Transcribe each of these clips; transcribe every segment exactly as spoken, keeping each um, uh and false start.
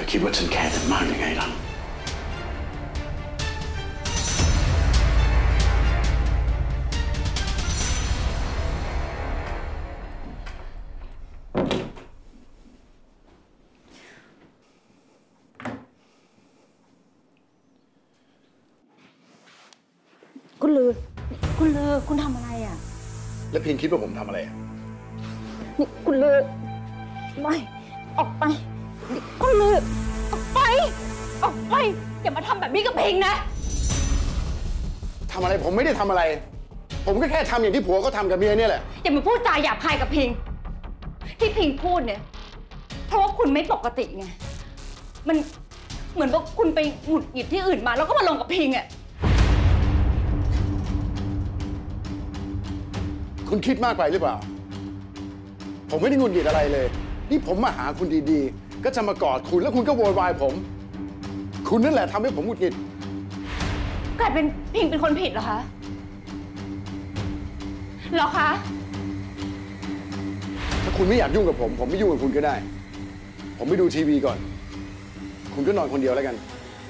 คิดว่าฉันแคร์เธอมากยังไงล่ะคุณลือคุณลือคุณทำอะไรอ่ะแล้วพิงคิดว่าผมทำอะไรนี่คุณลือไม่ออกไปคุณลือออกไปออกไปอย่ามาทำแบบนี้กับพิงนะทำอะไรผมไม่ได้ทำอะไรผมก็แค่ทำอย่างที่ผัวเขาทำกับเมียเนี่ยแหละอย่ามาพูดจาหยาบคายกับพิงที่พิงพูดเนี่ยเพราะว่าคุณไม่ปกติไงมันเหมือนว่าคุณไปหงุดหงิดที่อื่นมาแล้วก็มาลงกับพิงอ่ะคุณคิดมากไปหรือเปล่าผมไม่ได้หงุดหงิดอะไรเลยนี่ผมมาหาคุณดีๆก็จะมากอดคุณแล้วคุณก็โวยวายผมคุณนั่นแหละทำให้ผมหงุดหงิดกลายเป็นพิงเป็นคนผิดเหรอคะเหรอคะถ้าคุณไม่อยากยุ่งกับผมผมไม่ยุ่งกับคุณก็ได้ผมไปดูทีวีก่อนคุณก็นอนคนเดียวแล้วกัน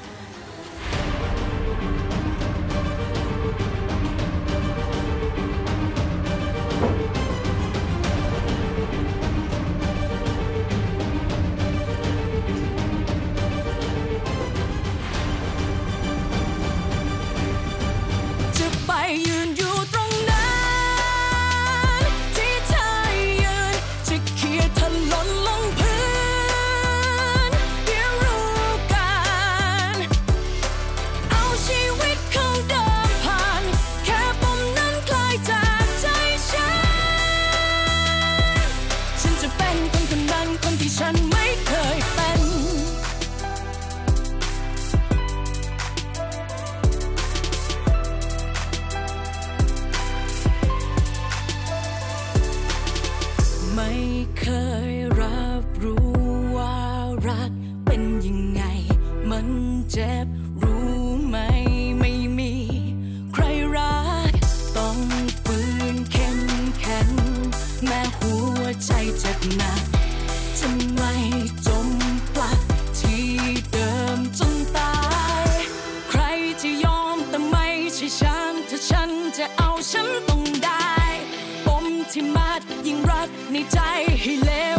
ยืนอยู่ตรงนั้นที่เธอยืนจะเขี่ยเธอหล่นลงพื้นเดี๋ยวรู้กันเอาชีวิตเข้าเดิมผ่านแค่ปมนั้นคลายจากใจฉันฉันจะเป็นคนคนนั้นคนที่ฉันไม่เคยเป็นไม่เคยรับรู้ว่ารักเป็นยังไงมันเจ็บรู้ไหมไม่มีใครรักต้องฝืนเข้มแข็งแม้หัวใจเจ็บหนักจะไม่จมปลักที่เดิมจนตายใครจะยอมแต่ไม่ใช่ฉันถ้าฉันจะเอาฉันต้องได้ปมที่มัดยิ่งรัดในใจให้เลว